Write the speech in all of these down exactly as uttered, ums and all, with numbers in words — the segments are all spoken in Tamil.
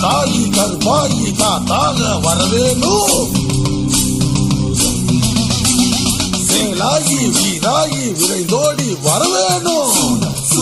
தாயி கருப்பாயி காத்தாக வரவேணும். சேலாயி வீராயி விரைந்தோடி வரவேணும்.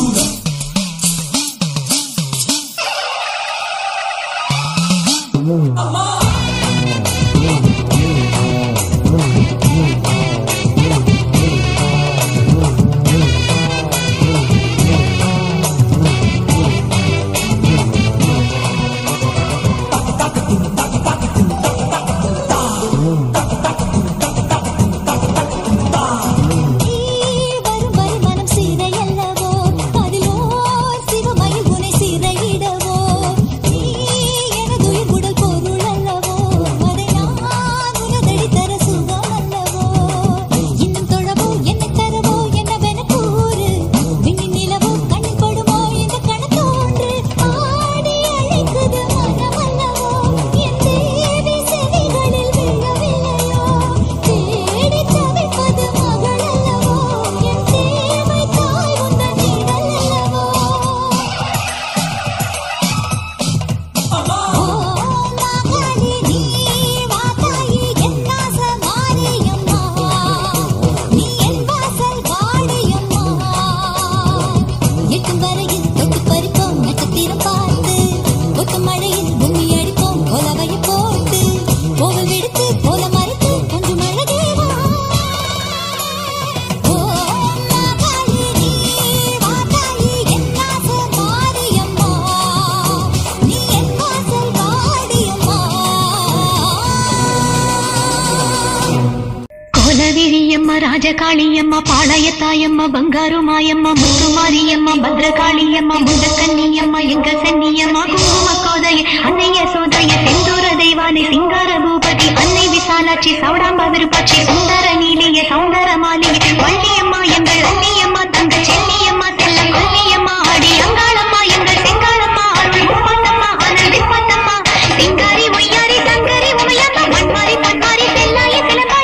ராஜகாளியம்மா பாளையத்தாயம்மா பங்காரு மாயம்மா முத்துமாரியம்மா பத்ரகாளியம்மா முண்டக்கன்னியம்மா எங்க சன்னியம்மா குங்கும கோதைய அன்னைய சோதைய செந்தூர தெய்வானை சிங்கார பூபதி அன்னை விசாலாட்சி சௌடாம்பா விருப்பாட்சி சுந்தர நீலிய சௌந்தர மாலிய வள்ளியம்மா எங்கள் அன்னியம்மா தங்க சென்னியம்மா செல்ல கொல்லியம்மா ஆடி அங்காளம்மா எங்கள் செங்காளம்மா அருள் முப்பத்தம்மா அனல் விப்பத்தம்மா சிங்காரி ஒய்யாரி சங்கரி உமையம்மா மண்மாரி பன்மாரி செல்லாய சிலம்பாய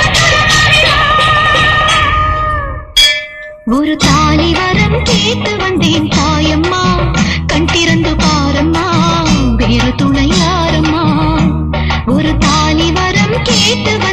ஒரு தாலி வரம் கேட்டு வந்தேன் தாயம்மா கண் திறந்து பாரம்மா வேறு துணை யாரம்மா ஒரு தாலி வரம் கேட்டு